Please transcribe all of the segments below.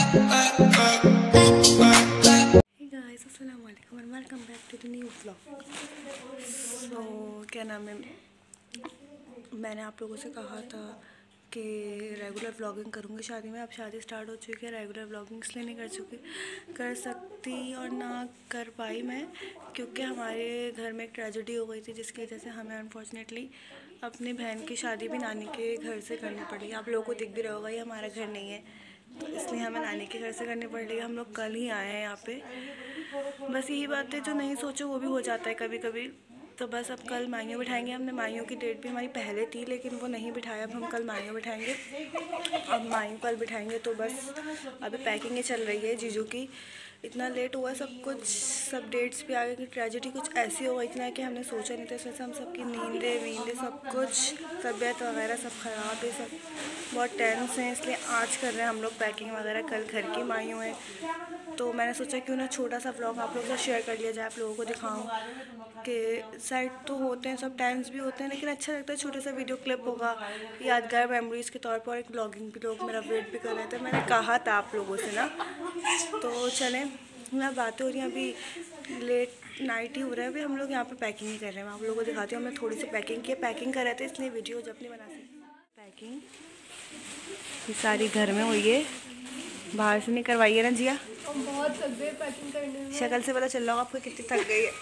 Guys, अस्सलाम वालेकुम और welcome back to the new vlog. So क्या नाम है, मैंने आप लोगों से कहा था कि रेगुलर व्लॉगिंग करूँगी शादी में। अब शादी स्टार्ट हो चुकी है, रेगुलर व्लॉगिंग इसलिए नहीं कर सकती और ना कर पाई मैं, क्योंकि हमारे घर में एक ट्रेजेडी हो गई थी जिसकी वजह से हमें अनफॉर्चुनेटली अपनी बहन की शादी भी नानी के घर से करनी पड़ी। आप लोगों को दिख भी रहा होगा, ये हमारा घर नहीं है, तो इसलिए हमें नानी के घर से करनी पड़ रही है। हम लोग कल ही आए हैं यहाँ पे। बस यही बात है, जो नहीं सोचो वो भी हो जाता है कभी कभी। तो बस अब कल माइयों बिठाएंगे। हमने माइयों की डेट भी हमारी पहले थी, लेकिन वो नहीं बिठाया। अब हम कल माइयों बिठाएंगे। अब माइयों कल बिठाएंगे तो बस अभी पैकिंग ही चल रही है जीजू की। इतना लेट हुआ सब कुछ, सब डेट्स भी आ गए कि ट्रेजेडी कुछ ऐसी हो गई थी ना कि हमने सोचा नहीं था। इस वजह से हम सबकी नींदें सब कुछ, तबीयत वगैरह सब ख़राब है, सब बहुत टेंस हैं। इसलिए आज कर रहे हैं हम लोग पैकिंग वगैरह। कल घर की माइयों हैं, तो मैंने सोचा क्यों ना छोटा सा व्लॉग आप लोगों से शेयर कर लिया जाए, आप लोगों को दिखाऊं कि साइड तो होते हैं, सब टेंस भी होते हैं, लेकिन अच्छा लगता है। छोटा सा वीडियो क्लिप होगा यादगार मेमोरीज़ के तौर पर। एक व्लॉगिंग भी लोग मेरा वेट भी कर रहे थे, मैंने कहा था आप लोगों से ना। तो चलें, मैं बातें हो रही हैं, अभी लेट नाइट ही हो रहा है। अभी हम लोग यहाँ पे पैकिंग ही कर रहे हैं। मैं आप लोगों को दिखाती हूँ। हमने थोड़ी सी पैकिंग कर रहे थे, इसलिए वीडियो जब नहीं बना सकती। पैकिंग ये सारी घर में हुई है, बाहर से नहीं करवाई है ना जिया? बहुत थक गए पैकिंग करने में। शक्ल से पता चल रहा होगा आपको कितनी थक गई है।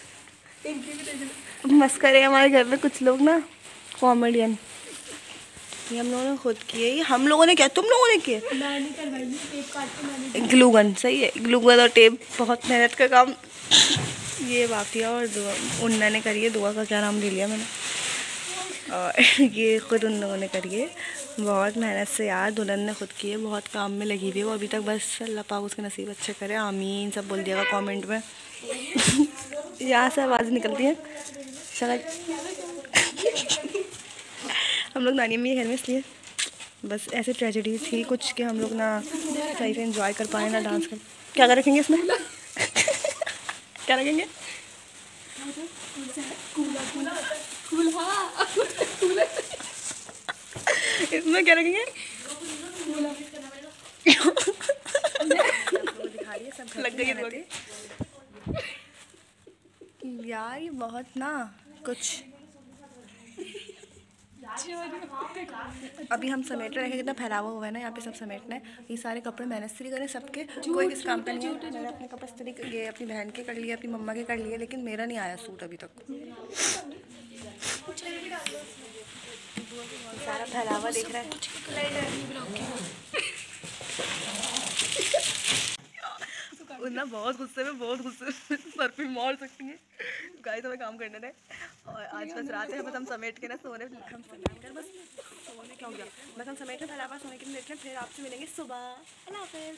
मस्करे हमारे घर में कुछ लोग ना कॉमेडियन। ये हम लोगों ने खुद किए। ये हम लोगों ने क्या, तुम लोगों ने किए? मैंने करवाई है, टेप काट के मैंने। ग्लू गन सही है, ग्लू गन और टेप, बहुत मेहनत का काम। ये वाफिया और दुआ उन्ना ने करी है। दुआ का क्या नाम ले लिया मैंने। और ये खुद उन लोगों ने करी है, बहुत मेहनत से यार। दुल्हन ने खुद की है, बहुत काम में लगी हुई है वो अभी तक। बस अल्लाह पाक उसके नसीब अच्छे करे, आमीन सब बोल दिएगा कमेंट में। यहाँ से आवाज़ निकलती है शायद। हम लोग नानी अम्मी के घर में, इसलिए बस ऐसे ट्रेजेडी थी कुछ कि हम लोग ना सही से एंजॉय कर पाए ना डांस कर। क्या कर रखेंगे इसमें? क्या रखेंगे इसमें? क्या रखेंगे? लग गई है यार, ये बहुत ना कुछ। अभी हम समेट रहे हैं, कितना फैलावा हुआ है ना यहाँ पे, सब समेटना है। ये सारे कपड़े मैंने इस्त्री करे सबके, कोई किस काम का नहीं है। मैंने अपने कपड़े इस्त्री ये अपनी बहन के कर लिए, अपनी मम्मा के कर लिए, लेकिन मेरा नहीं आया सूट अभी तक। सारा फैलावा दिख रहा है। ना बहुत गुस्से में सर पे मार सकती हैं। गाइस हमें काम करने दें, और आज बस रात है, बस हम समेट के ना सोने, हम बस सोने क्या हो गया, बस हम समेट के फैलावा सोने के लिए देख रहे हैं। फिर आपसे मिलेंगे सुबह। अल्लाह हाफिज़।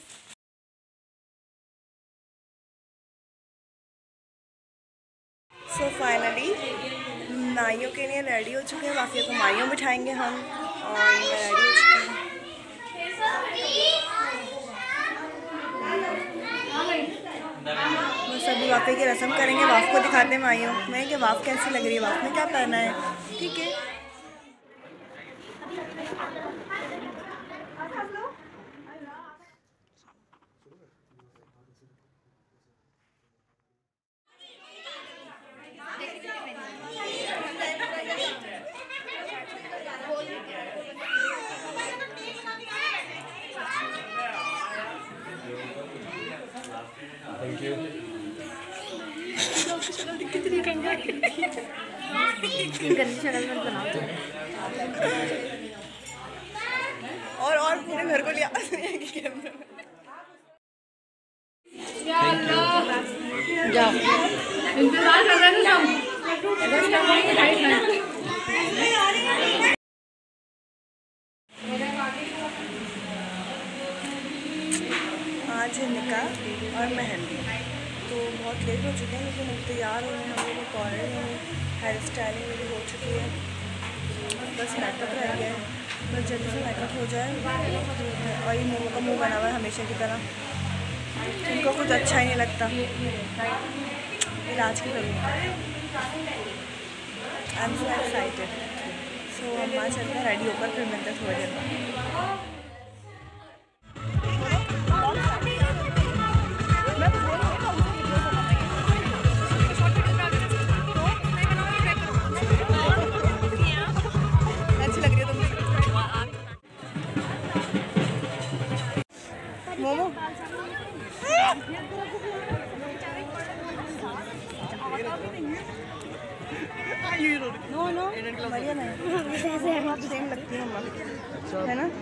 सो फाइनली माइयों के लिए रेडी हो चुके हैं। वाफिया को माइयों बिठाएंगे हम, और ये रेडी हो चुके हैं। बस अभी वाफे की रस्म करेंगे। वाफ को दिखाते हैं माइयों में कि वाफ कैसी लग रही है, वाफ में क्या पहना है। ठीक है, थैंक यू। गंदी शक्ल मत बनाओ तुम। और पूरे घर को लिया जाओ। इंतजार कर रहे थे हम। आज है निकाह और मेहंदी, तो बहुत लेट हो चुके हैं, लेकिन हम तैयार हो रहे हैं। हम लोग कॉर्नर में हेयर स्टाइलिंग मेरी हो चुकी है, बस मेकअप रह गया है। बस जल्दी से मेकअप हो जाए। और ये मुँह का मुँह बना हुआ है हमेशा की तरह, इनको कुछ अच्छा ही नहीं लगता। इलाज की करूँगी। I am so excited. सो हम वहाँ चलते हैं, रेडी होकर फिर मिलते हैं थोड़ी देर में। मोमो नो नो बढ़िया नहीं सेम लगती है ना।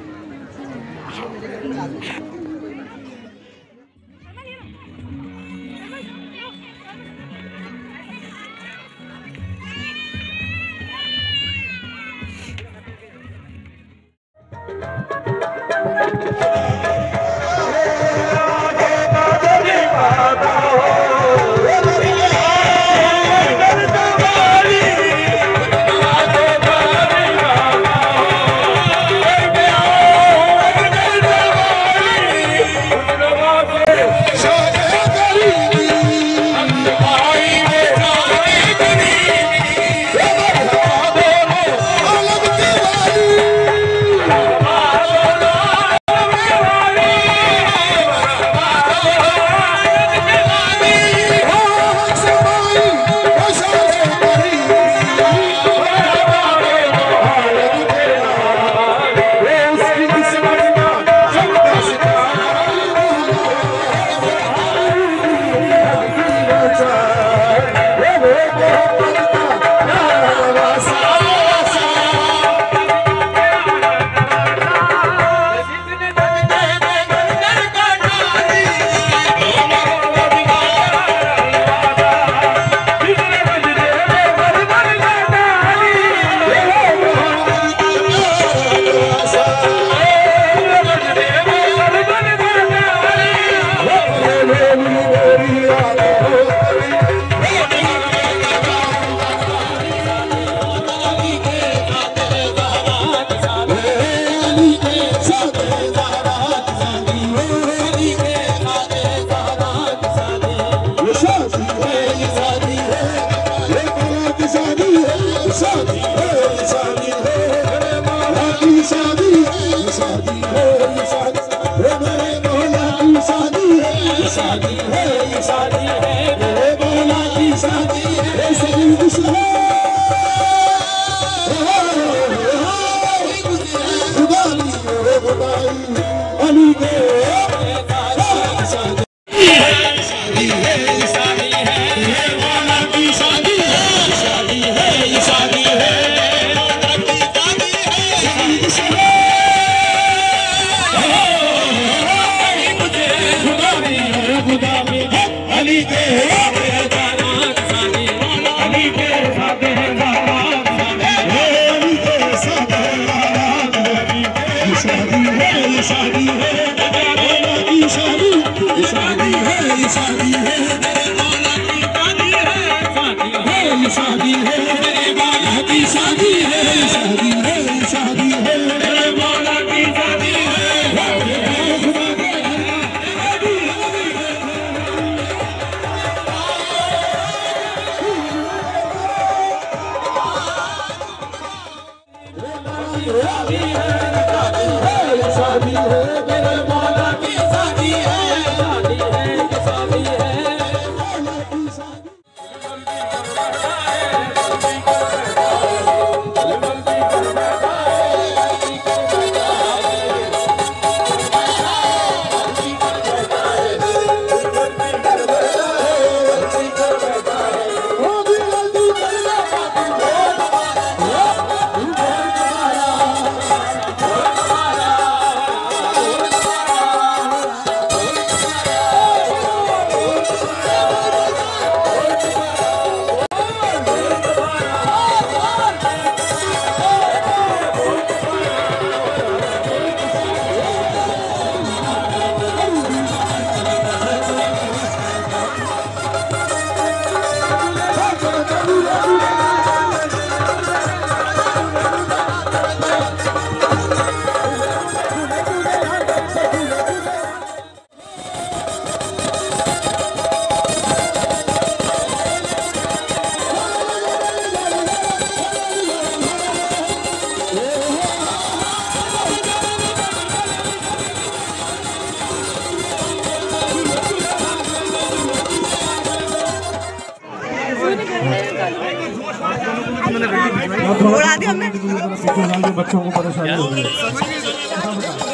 उड़ा दी हमने। बच्चों को परेशानी हो रही है।